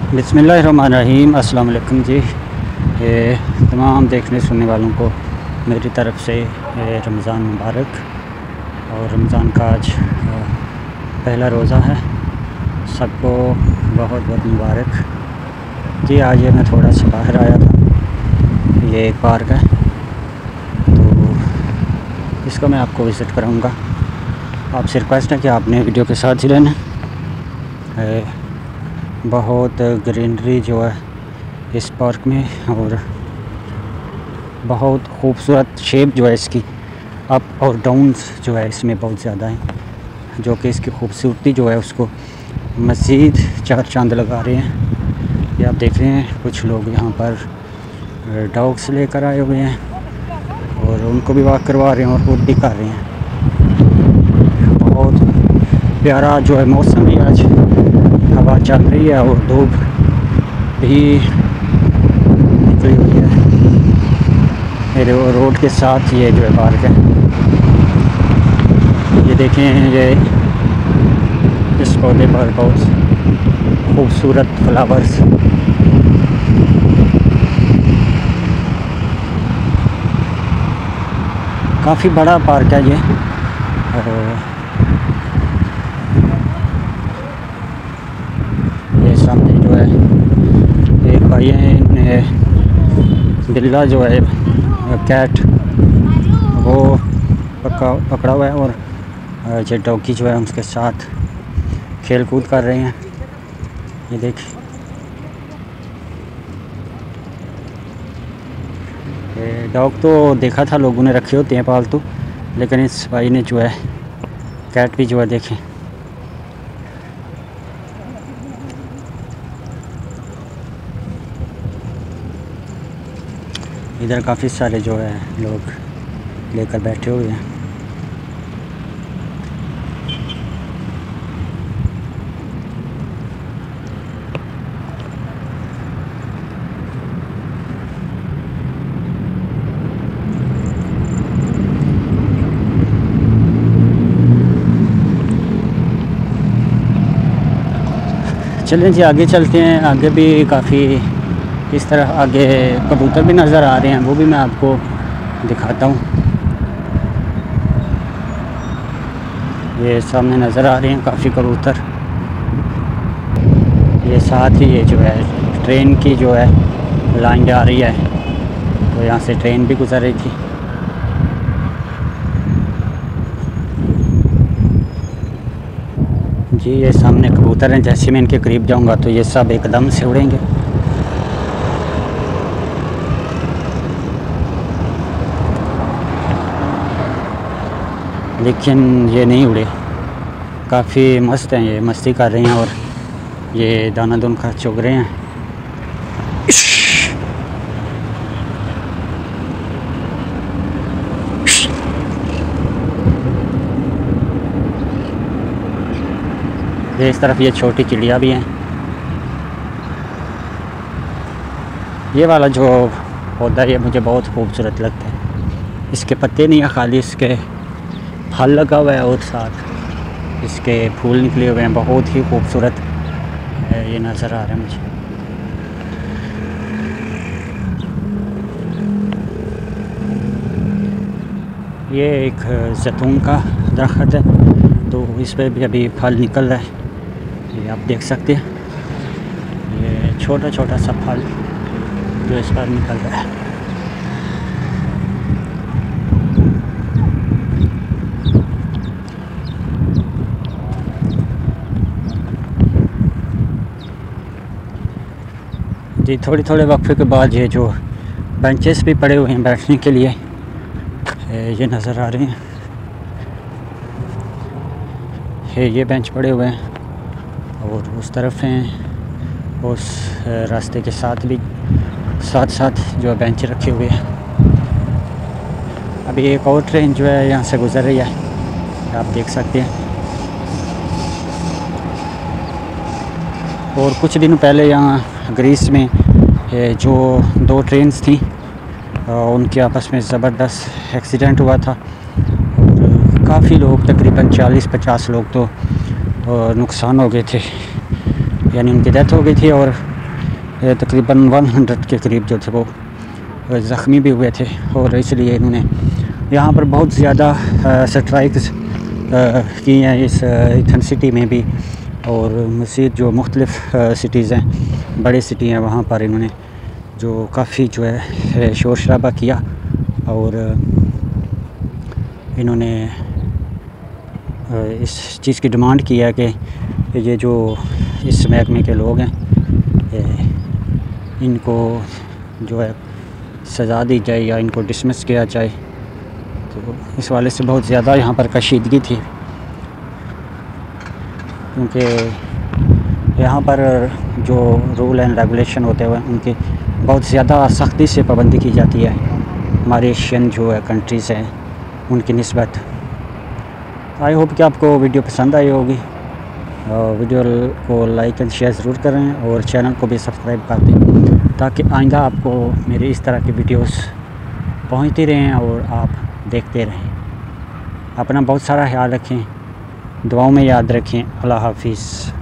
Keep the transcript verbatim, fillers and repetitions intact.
बिस्मिल्लाहिर्रहमानिर्रहीम। अस्सलाम वालेकुम जी। ये तमाम देखने सुनने वालों को मेरी तरफ़ से रमज़ान मुबारक। और रमज़ान का आज पहला रोज़ा है, सबको बहुत बहुत मुबारक जी। आज ये मैं थोड़ा सा बाहर आया था, ये एक पार्क है तो इसको मैं आपको विज़िट कराऊंगा। आपसे रिक्वेस्ट है कि आपने वीडियो के साथ ही रहना। बहुत ग्रीनरी जो है इस पार्क में, और बहुत खूबसूरत शेप जो है इसकी, अप और डाउन्स जो है इसमें बहुत ज़्यादा हैं, जो कि इसकी खूबसूरती जो है उसको मज़ीद चार चांद लगा रहे हैं। ये आप देख रहे हैं कुछ लोग यहाँ पर डॉग्स लेकर आए हुए हैं और उनको भी वॉक करवा रहे हैं और खुद भी कर रहे हैं। बहुत प्यारा जो है मौसम भी, आज हवा चल रही है और धूप भी निकली हुई है। मेरे रोड के साथ ये जो है पार्क है। ये देखें, ये इस पौधे पर बहुत खूबसूरत फ्लावर्स, काफ़ी बड़ा पार्क है ये। और ये सामने जो है एक भाई है, इन्हें बिल्ला जो है कैट वो पका पकड़ा हुआ है और जो डॉगी जो है उसके साथ खेल कूद कर रहे हैं। ये देखिए, डॉग तो देखा था लोगों ने रखे होते हैं पालतू, लेकिन इस भाई ने जो है कैट भी जो है देखें। इधर काफ़ी सारे जो है लोग लेकर बैठे हुए हैं। चलें जी, आगे चलते हैं। आगे भी काफ़ी इस तरह आगे कबूतर भी नज़र आ रहे हैं, वो भी मैं आपको दिखाता हूँ। ये सामने नज़र आ रहे हैं काफ़ी कबूतर। ये साथ ही ये जो है ट्रेन की जो है लाइन जा रही है, तो यहाँ से ट्रेन भी गुजर रही थी। जी ये सामने कबूतर हैं, जैसे मैं इनके करीब जाऊंगा तो ये सब एकदम से उड़ेंगे। लेकिन ये नहीं उड़े, काफ़ी मस्त हैं, ये मस्ती कर रहे हैं और ये दाना दून खा चुग रहे हैं। ये इस तरफ ये छोटी चिड़िया भी हैं। ये वाला जो पौधा है मुझे बहुत खूबसूरत लगता है। इसके पत्ते नहीं है, खाली इसके फल लगा हुआ है और साथ इसके फूल निकले हुए हैं। बहुत ही खूबसूरत ये नज़र आ रहा है मुझे। ये एक जैतून का दरख्त है, तो इस पर भी अभी फल निकल रहा है, ये आप देख सकते हैं। ये छोटा छोटा सा फल जो इस पर निकल रहा है। जी थोड़ी थोड़े वक्फे के बाद ये जो बेंचेस भी पड़े हुए हैं बैठने के लिए, ये नज़र आ रहे हैं। ये ये बेंच पड़े हुए हैं और उस तरफ हैं, उस रास्ते के साथ भी साथ साथ जो बेंच रखे हुए हैं। अभी एक और ट्रेन जो है यहाँ से गुज़र रही है, आप देख सकते हैं। और कुछ दिनों पहले यहाँ ग्रीस में जो दो ट्रेन्स थी, उनके आपस में ज़बरदस्त एक्सीडेंट हुआ था और काफ़ी लोग, तकरीबन चालीस पचास लोग तो नुकसान हो गए थे, यानी उनकी डेथ हो गई थी और तकरीबन सौ के करीब जो थे वो ज़ख्मी भी हुए थे, और इसलिए इन्होंने यहाँ पर बहुत ज़्यादा स्ट्राइक्स की हैं इस ईथन सिटी में भी, और मज़ीद जो मुख्तलिफ़ सिटीज़ हैं, बड़ी सिटी हैं, वहाँ पर इन्होंने जो काफ़ी जो है शोर शराबा किया, और इन्होंने इस चीज़ की डिमांड की है कि ये जो इस महकमे के लोग हैं इनको जो है सज़ा दी जाए या इनको डिसमिस किया जाए। तो इस वाले से बहुत ज़्यादा यहाँ पर कशीदगी थी, क्योंकि यहाँ पर जो रूल एंड रेगुलेशन होते हैं उनकी बहुत ज़्यादा सख्ती से पाबंदी की जाती है हमारे एशियन जो है कंट्रीज़ हैं उनकी निस्बत। आई होप कि आपको वीडियो पसंद आई होगी, और वीडियो को लाइक एंड शेयर ज़रूर करें, और चैनल को भी सब्सक्राइब कर दें ताकि आइंदा आपको मेरे इस तरह की वीडियोस पहुंचती रहें और आप देखते रहें। अपना बहुत सारा ख्याल रखें, दुआओं में याद रखें। अल्लाह हाफिज़।